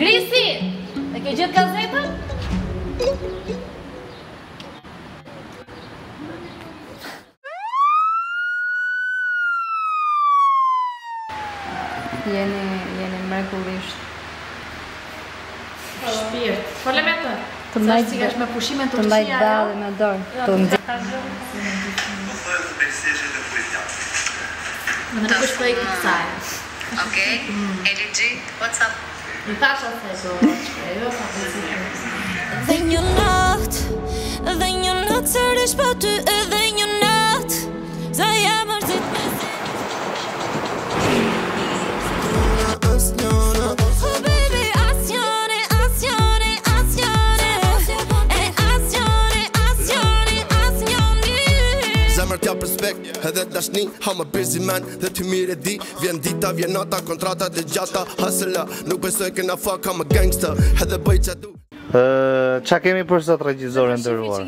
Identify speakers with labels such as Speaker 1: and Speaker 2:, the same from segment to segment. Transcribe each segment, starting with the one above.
Speaker 1: Grisi! E ke gjetë gazetën?
Speaker 2: Jeni mrekullisht.
Speaker 1: Shpirt. Fole me të.
Speaker 2: Të mbajt
Speaker 1: me pushimin
Speaker 2: të mbajt ballë me dorë. Të
Speaker 1: Në nuk është të ikë kësaj.
Speaker 3: Okay, LG, what's up?
Speaker 1: Në tasha se jo sa pësit.
Speaker 4: Dhe një natë sërish pa ty edhe një natë Sa jam mërzit me zi Oh baby, asjone
Speaker 5: Zemër t'ja përspekt, edhe dashni, 𝗷𝗵𝗶𝗍𝗵𝗶 Dhe ty mire di, vjen dita, vjen nata, kontrata dhe gjata 𝗧𝗵𝗲 nuk besoj këna fuck, I'm a gangster Edhe bëj që du
Speaker 6: Qa kemi për sot regjizore ndërruar?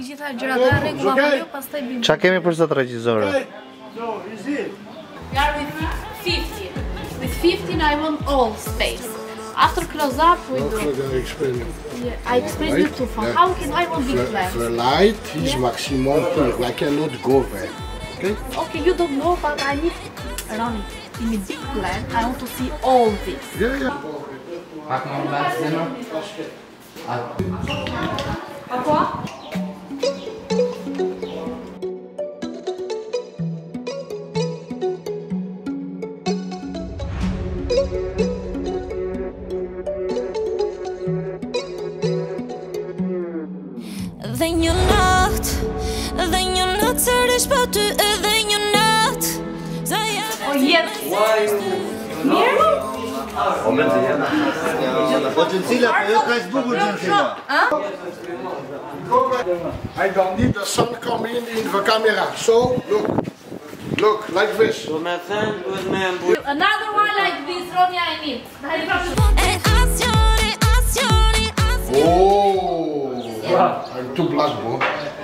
Speaker 6: Qa kemi për sot regjizore?
Speaker 1: We are with 50. With 15 I want all space. After close up we do. Yeah, I explain you too far. How can I want big plans?
Speaker 7: The light is maximum here. I cannot go there. Okay?
Speaker 1: Okay, you don't know, but I need Ronnie. In a big plan, I want to see all this.
Speaker 7: Yeah.
Speaker 1: Quoi?
Speaker 4: Dhe një natë sërish pa ty edhe një natë Sa jam
Speaker 1: Yes. Mirë?
Speaker 6: O me të jena
Speaker 8: Po 𝗙𝗵𝗲, po jo ka zbukur 𝗙𝗵𝗲
Speaker 7: I don't need the sun coming in the camera. So, look, like this.
Speaker 1: Another one like this, Ronnie, I need.
Speaker 7: Oh, I'm too black, bro.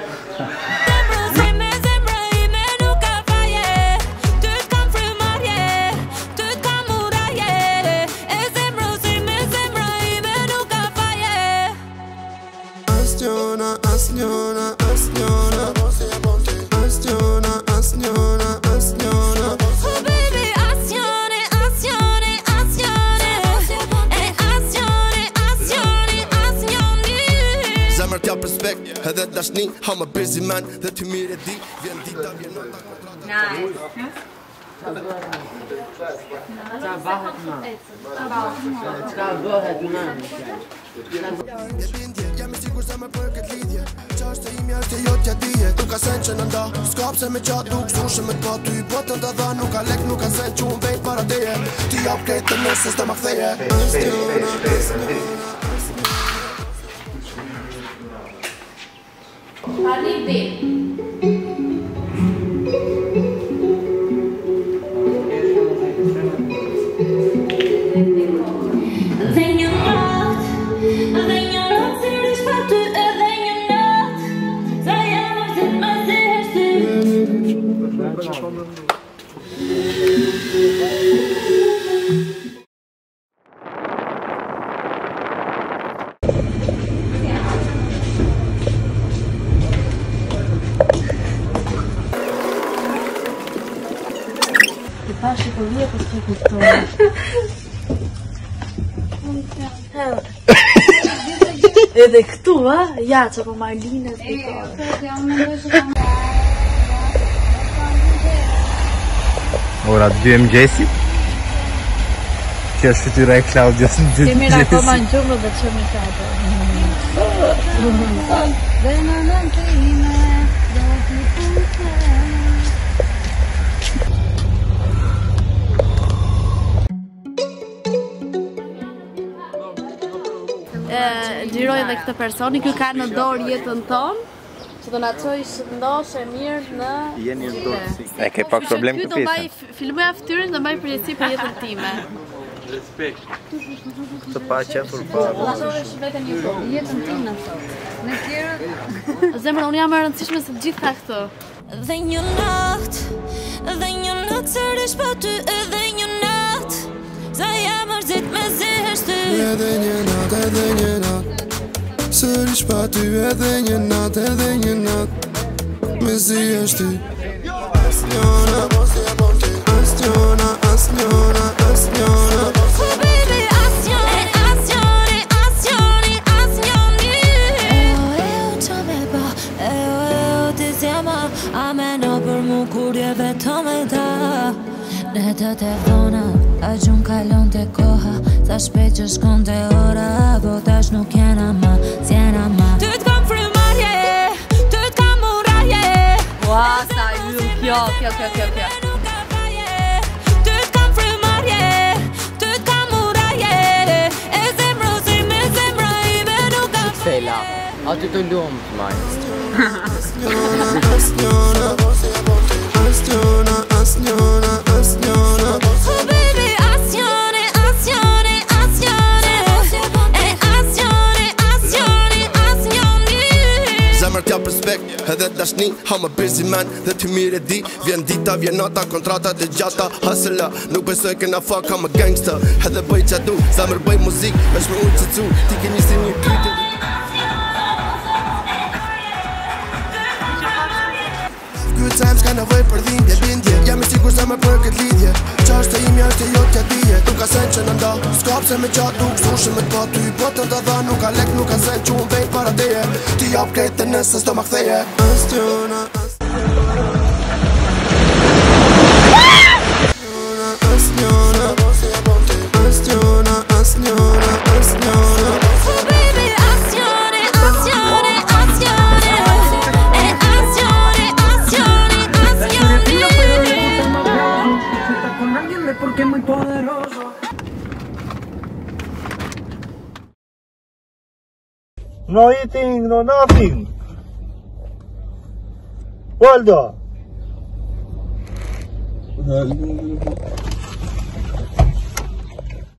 Speaker 5: Zemër t'ja përspekt, edhe dashni, 𝗷𝗵𝗶𝗍𝗵𝗶 Dhe ty mire di, vjen dita, vjen nata Jam I sigur se me për këtë lidhje Qa është e imi është e jo t'ja dije Nuk ka sen që në nda Skap se me qatë duk Sushë me t'pa ty Botën të dha Nuk ka lek, nuk ka sen që unë vejt para teje Ti jap krejt të nësës të më ktheje
Speaker 1: Tani di.
Speaker 4: Dhe një natë sërish pa ty edhe një natë Sa jam mërzit me zi
Speaker 1: Pashi po vje për të kuptonë. Edhe këtu, ja, që po Marlina
Speaker 6: Ora 2 mëngjesi Kjo është fytyra e Claudias në 2 mëngjesi
Speaker 1: Kemi akoma në gjumë dhe që me kato. Dhe në nëmë të ime do t'i putë gjiroj dhe këtë personi, kjo ka në dorë jetën tonë që do na çojë shëndoshë mirë në
Speaker 6: Jeni në dorë si E ke pak problem këtë pjesën
Speaker 1: filmoja fytyrën dhe mbaj përgjegjësi për jetën time.
Speaker 6: Respekt Të pa qefur pa
Speaker 1: Lashoresh vetëm jetën time në sot. Në tjerët Zemra, unë jam e rëndësishme se të gjitha këto.
Speaker 4: Dhe një natë sërish pa ty edhe një natë Sa jam mërzit me zi
Speaker 5: edhe një natë Sërish pa ty edhe një natë Me zi është ty Asnjona, asnjona
Speaker 4: Netë të vona, a gjumë kalon të koha Sa shpejt që shkon të ora, po tash nuk jena ma, s'jena ma Ty t'kam frymarje, ty t'kam muraje
Speaker 2: Ua, sa ju, kjo
Speaker 4: Ty t'kam frymarje, ty t'kam muraje E zemro si me zemra ime nuk ka
Speaker 9: Xhensila, aty të lumë të majtë
Speaker 5: Asnjona
Speaker 4: Oh baby, asnjone
Speaker 5: Zemër t'ja respekt, edhe dashni I'm a busy man, dhe ty mirë e di Vjen dita, vjen nata, kontrata dhe gjata Hustler, nuk besoj këna fuck I'm a gangster Edhe bëj qa du, zemër bëj muzik Vesh me unë që cu, ti ke njësi një kliti Good times ka nevoj për dhimbje, bindje Jam I sigur se me për këtë lidhje Qa është e imi është e jo t'ja dije Nuk ka sen që në nda 𝗬𝗵𝗲 𝗕𝗏𝗵𝗏 ty Po të ndadha nuk ka lek, nuk ka sen që unë vejt para teje Ti jap krejtë nëse s'to ma ktheje Asnjona
Speaker 10: Porque es muy poderoso.
Speaker 6: No eating, no nothing. Waldo.